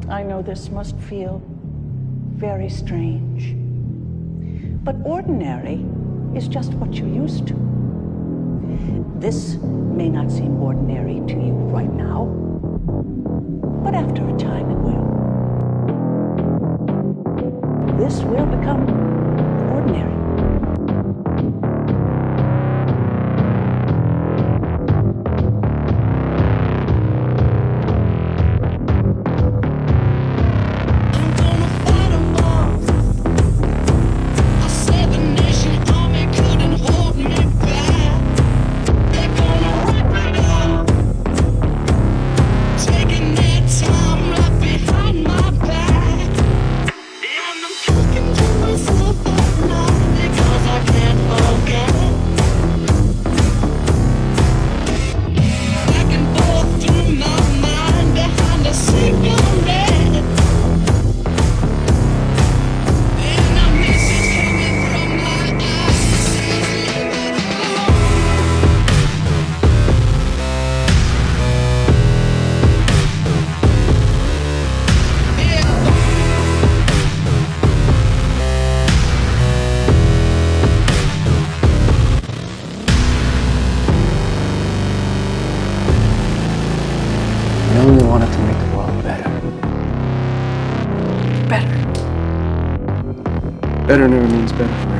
I know this must feel very strange, but ordinary is just what you're used to. This may not seem ordinary to you right now, but after a time it will. This will become ordinary. I only wanted to make the world better. Better. Better never means better.